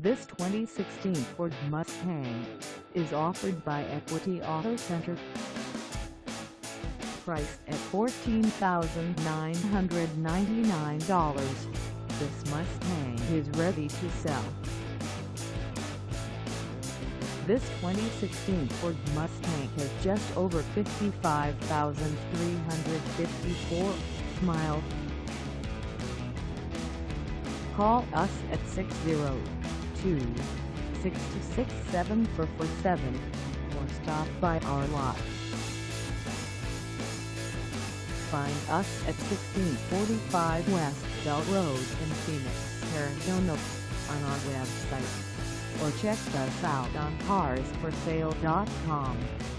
This 2016 Ford Mustang is offered by Equity Auto Center. Priced at $14,999, this Mustang is ready to sell. This 2016 Ford Mustang has just over 55,354 miles. Call us at 602-626-7447 or stop by our lot. Find us at 1645 West Bell Road in Phoenix, Arizona on our website, or check us out on carsforsale.com.